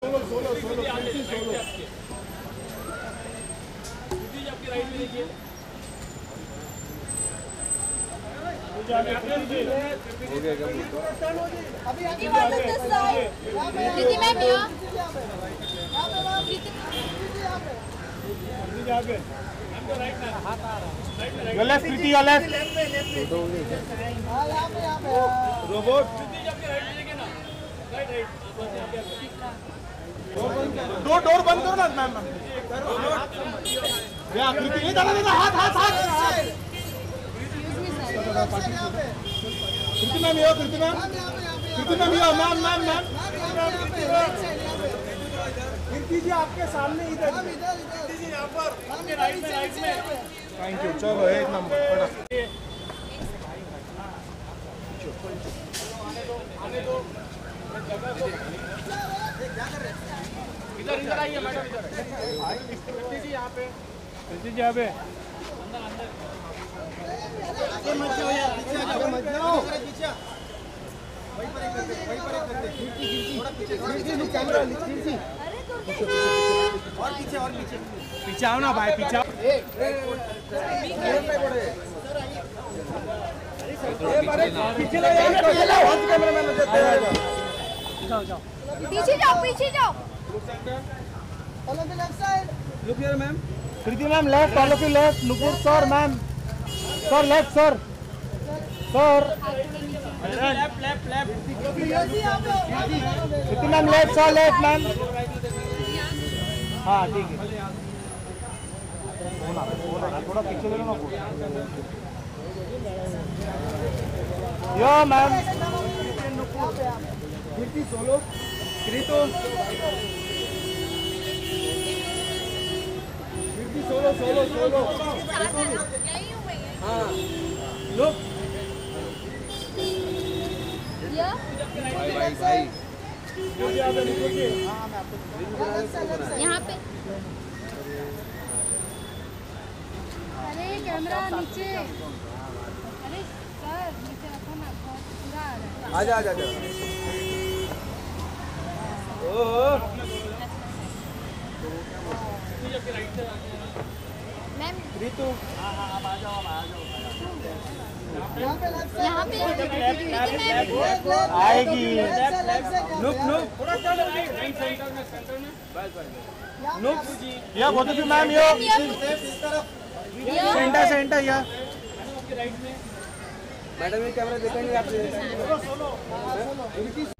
आपकी राइट में देखिए। हो गया क्या? अभी आगे मैम लेफ्ट प्रीति या लेफ्ट रोबोट डोर बंद करो ना मैम। या प्रीति नहीं दादा दादा हाथ हाथ हाथ Preeti ma'am yo Preeti ma'am yo ma'am ma'am ma'am Preeti ji आपके सामने इधर प्रीति जी यहाँ पर आपके राइट में थैंक यू। चलो एक नंबर इधर इधर आइए मैडम इधर। प्रीति जी यहाँ पे। प्रीति जी यहाँ पे पीछे आओ ना भाई पीछे आओ। पीछे जाओ पीछे जाओ। Look here, ma'am. Kriti ma'am, left. All of you left. Nupur sir, ma'am. Sir, left, sir. Sir. Left left left. Kriti ma'am, left, sir, left, ma'am. हाँ ठीक है। थोड़ा पीछे ले लो ना। Yo ma'am. कृति सोलो। कृतो। सोलो सोलो सोलो हाँ लुक भाई यहाँ पे। अरे कैमरा नीचे। अरे सर नीचे रखो ना पूरा आ रहा है। आजा आजा आजा ओह मैम रितु आप आ जाओ यहाँ पे आएगी लुक लुक थोड़ा चलो सेंटर में लुक या बहुत अच्छी मैम यो सेंटर सेंटर या राइट में मैडम ये कैमरा देखेंगे आपसे